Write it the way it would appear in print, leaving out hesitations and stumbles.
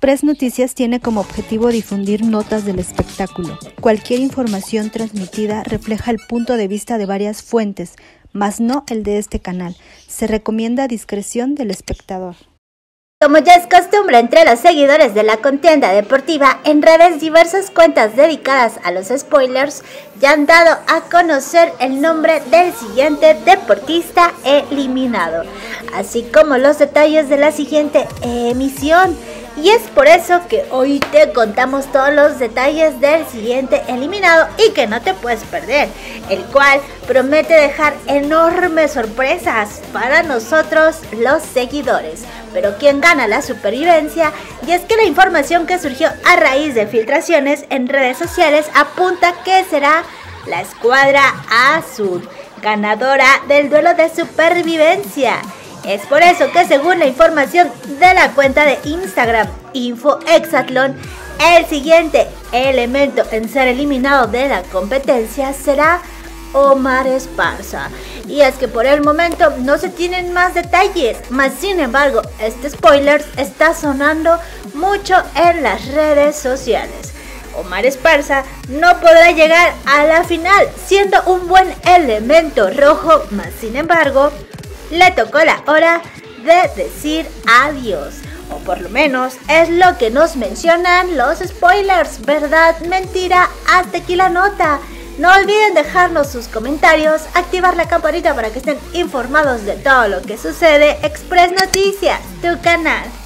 Express Noticias tiene como objetivo difundir notas del espectáculo. Cualquier información transmitida refleja el punto de vista de varias fuentes, mas no el de este canal. Se recomienda discreción del espectador. Como ya es costumbre entre los seguidores de la contienda deportiva, en redes diversas cuentas dedicadas a los spoilers ya han dado a conocer el nombre del siguiente deportista eliminado, así como los detalles de la siguiente emisión. Y es por eso que hoy te contamos todos los detalles del siguiente eliminado y que no te puedes perder, el cual promete dejar enormes sorpresas para nosotros los seguidores. Pero ¿quién gana la supervivencia? Y es que la información que surgió a raíz de filtraciones en redes sociales apunta que será la escuadra azul, ganadora del duelo de supervivencia. Es por eso que según la información de la cuenta de Instagram InfoHexatlón, el siguiente elemento en ser eliminado de la competencia será Omar Esparza. Y es que por el momento no se tienen más detalles, mas sin embargo este spoiler está sonando mucho en las redes sociales. Omar Esparza no podrá llegar a la final siendo un buen elemento rojo, mas sin embargo le tocó la hora de decir adiós, o por lo menos es lo que nos mencionan los spoilers. ¿Verdad? ¿Mentira? Hasta aquí la nota. No olviden dejarnos sus comentarios, activar la campanita para que estén informados de todo lo que sucede. Express Noticias, tu canal.